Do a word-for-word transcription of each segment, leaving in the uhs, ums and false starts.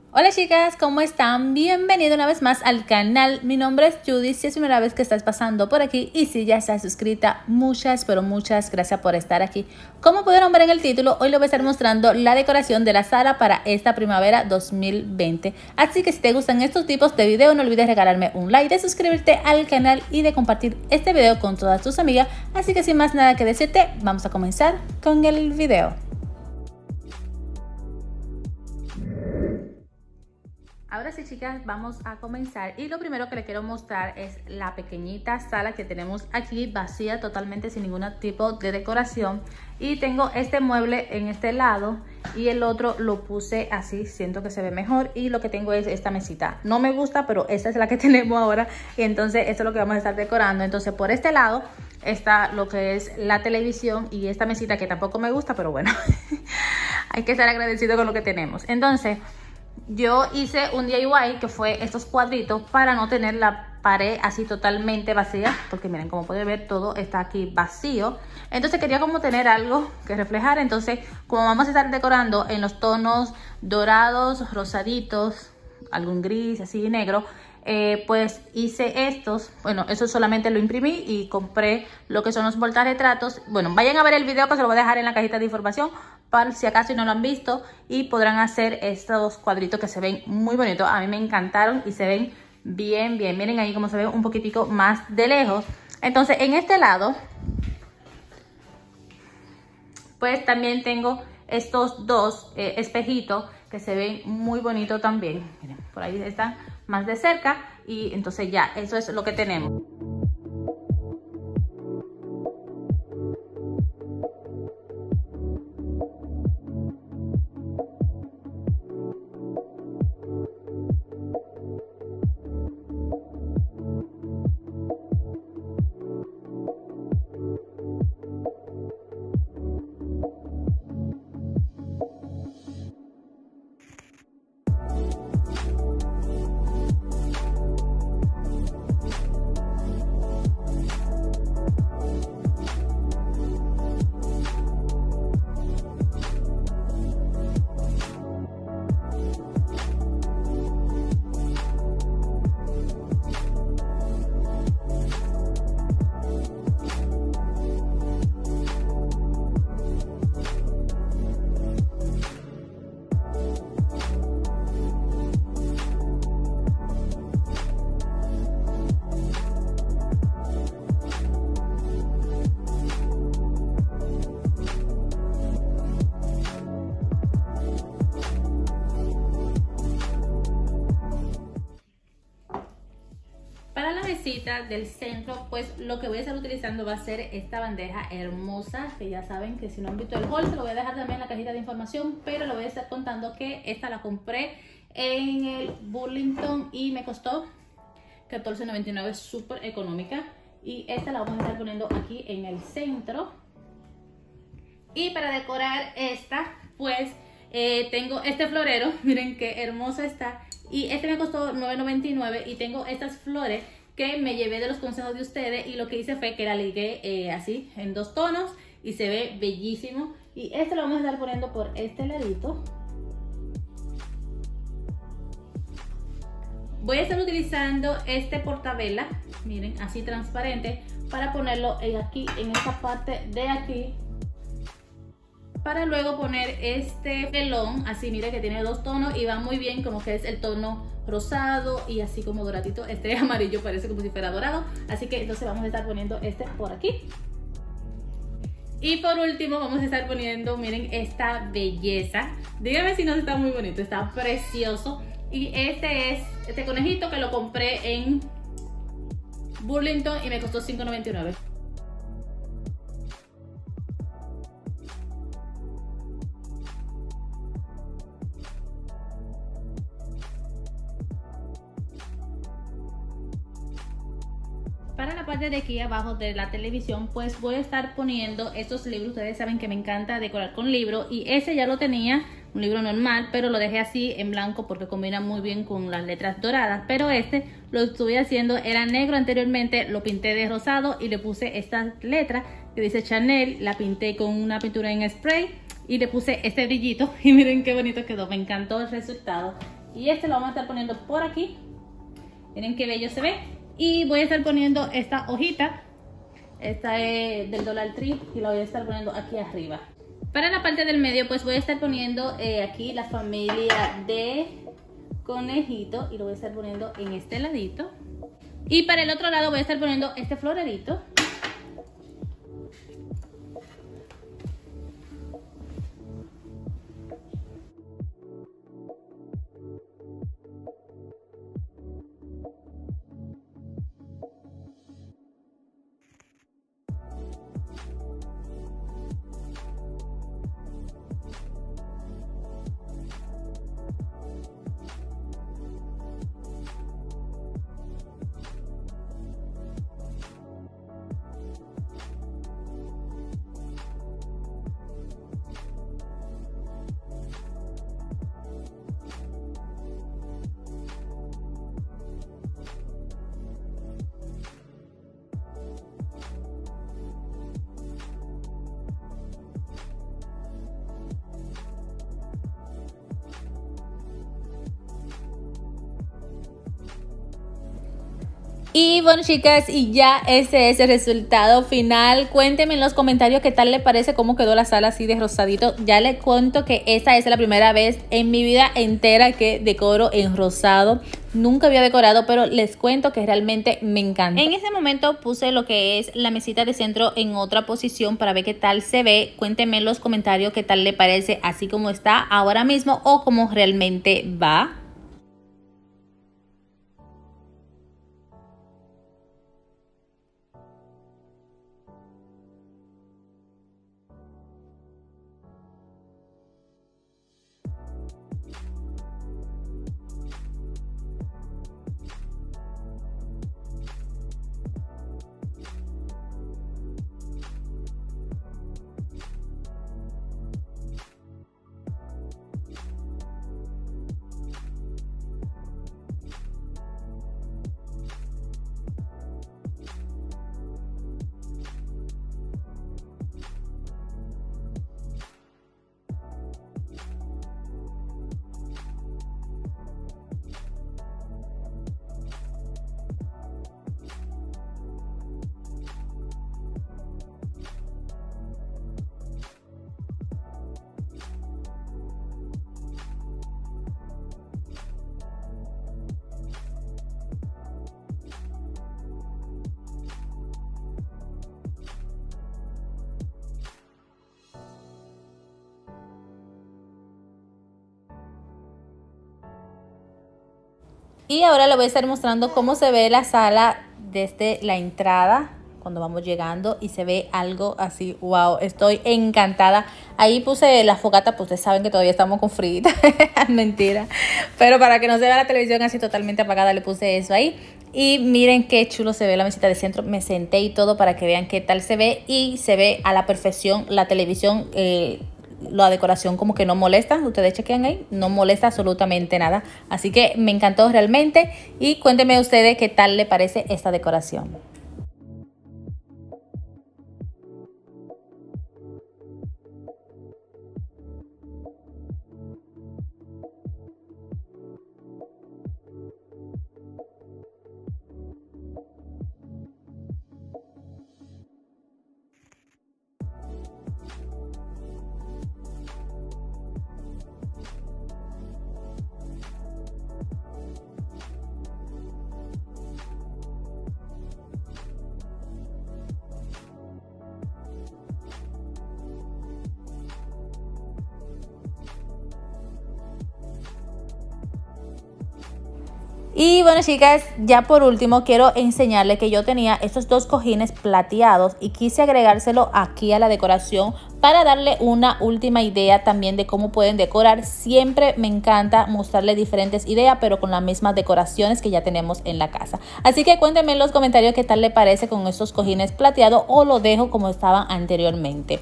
Hola chicas, ¿cómo están? Bienvenido una vez más al canal. Mi nombre es Judy, si es la primera vez que estás pasando por aquí y si ya estás suscrita, muchas pero muchas gracias por estar aquí. Como pudieron ver en el título, hoy les voy a estar mostrando la decoración de la sala para esta primavera dos mil veinte. Así que si te gustan estos tipos de videos, no olvides regalarme un like, de suscribirte al canal y de compartir este video con todas tus amigas. Así que sin más nada que decirte, vamos a comenzar con el video. Ahora sí, chicas, vamos a comenzar y lo primero que les quiero mostrar es la pequeñita sala que tenemos aquí, vacía totalmente, sin ningún tipo de decoración. Y tengo este mueble en este lado y el otro lo puse así, siento que se ve mejor. Y lo que tengo es esta mesita, no me gusta, pero esta es la que tenemos ahora y entonces esto es lo que vamos a estar decorando. Entonces por este lado está lo que es la televisión y esta mesita que tampoco me gusta, pero bueno, hay que estar agradecido con lo que tenemos. Entonces yo hice un D I Y que fue estos cuadritos para no tener la pared así totalmente vacía, porque miren, como pueden ver, todo está aquí vacío. Entonces quería como tener algo que reflejara. Entonces, como vamos a estar decorando en los tonos dorados, rosaditos, algún gris, así negro, eh, pues hice estos. Bueno, eso solamente lo imprimí y compré lo que son los portarretratos. Bueno, vayan a ver el video que se lo voy a dejar en la cajita de información, para si acaso no lo han visto, y podrán hacer estos cuadritos que se ven muy bonitos. A mí me encantaron y se ven bien, bien. Miren ahí como se ve un poquitico más de lejos. Entonces en este lado, pues también tengo estos dos eh, espejitos que se ven muy bonitos también. Miren, por ahí están más de cerca y entonces ya, eso es lo que tenemos. Del centro, pues lo que voy a estar utilizando va a ser esta bandeja hermosa, que ya saben que si no han visto el haul se lo voy a dejar también en la cajita de información, pero lo voy a estar contando que esta la compré en el Burlington y me costó catorce noventa y nueve, súper económica. Y esta la vamos a estar poniendo aquí en el centro. Y para decorar esta, pues eh, tengo este florero, miren qué hermosa está, y este me costó nueve noventa y nueve y tengo estas flores que me llevé de los consejos de ustedes y lo que hice fue que la ligué eh, así en dos tonos y se ve bellísimo. Y este lo vamos a estar poniendo por este ladito. Voy a estar utilizando este portavela, miren, así transparente, para ponerlo en aquí, en esta parte de aquí, para luego poner este velón así, mire, que tiene dos tonos y va muy bien, como que es el tono rosado y así como doradito. Este amarillo parece como si fuera dorado, así que entonces vamos a estar poniendo este por aquí. Y por último vamos a estar poniendo, miren, esta belleza. Díganme si no está muy bonito, está precioso. Y este es este conejito que lo compré en Burlington y me costó cinco noventa y nueve. Para la parte de aquí abajo de la televisión, pues voy a estar poniendo estos libros. Ustedes saben que me encanta decorar con libros y ese ya lo tenía, un libro normal, pero lo dejé así en blanco porque combina muy bien con las letras doradas. Pero este lo estuve haciendo, era negro anteriormente, lo pinté de rosado y le puse esta letra que dice Chanel, la pinté con una pintura en spray y le puse este brillito y miren qué bonito quedó, me encantó el resultado. Y este lo vamos a estar poniendo por aquí. Miren qué bello se ve. Y voy a estar poniendo esta hojita. Esta es del Dollar Tree y la voy a estar poniendo aquí arriba. Para la parte del medio pues voy a estar poniendo eh, aquí la familia de conejito. Y lo voy a estar poniendo en este ladito. Y para el otro lado voy a estar poniendo este florerito. Y bueno, chicas, y ya ese es el resultado final. Cuéntenme en los comentarios qué tal les parece, cómo quedó la sala así de rosadito. Ya les cuento que esta es la primera vez en mi vida entera que decoro en rosado. Nunca había decorado, pero les cuento que realmente me encanta. En ese momento puse lo que es la mesita de centro en otra posición para ver qué tal se ve. Cuéntenme en los comentarios qué tal les parece así como está ahora mismo o cómo realmente va. Y ahora les voy a estar mostrando cómo se ve la sala desde la entrada cuando vamos llegando y se ve algo así, wow, estoy encantada. Ahí puse la fogata, pues ustedes saben que todavía estamos con frío, mentira, pero para que no se vea la televisión así totalmente apagada le puse eso ahí. Y miren qué chulo se ve la mesita de centro, me senté y todo para que vean qué tal se ve y se ve a la perfección la televisión. eh, La decoración como que no molesta, ustedes chequen ahí, no molesta absolutamente nada. Así que me encantó realmente y cuéntenme ustedes qué tal le parece esta decoración. Y bueno, chicas, ya por último quiero enseñarles que yo tenía estos dos cojines plateados y quise agregárselo aquí a la decoración para darle una última idea también de cómo pueden decorar. Siempre me encanta mostrarles diferentes ideas, pero con las mismas decoraciones que ya tenemos en la casa. Así que cuéntenme en los comentarios qué tal les parece con estos cojines plateados o lo dejo como estaban anteriormente.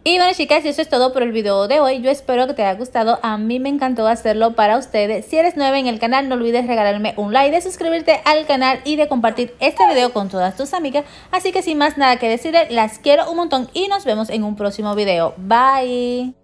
Y bueno chicas, eso es todo por el video de hoy. Yo espero que te haya gustado. A mí me encantó hacerlo para ustedes. Si eres nueva en el canal, no olvides regalarme un like, de suscribirte al canal y de compartir este video con todas tus amigas. Así que sin más nada que decirles, las quiero un montón y nos vemos en un próximo video. Bye.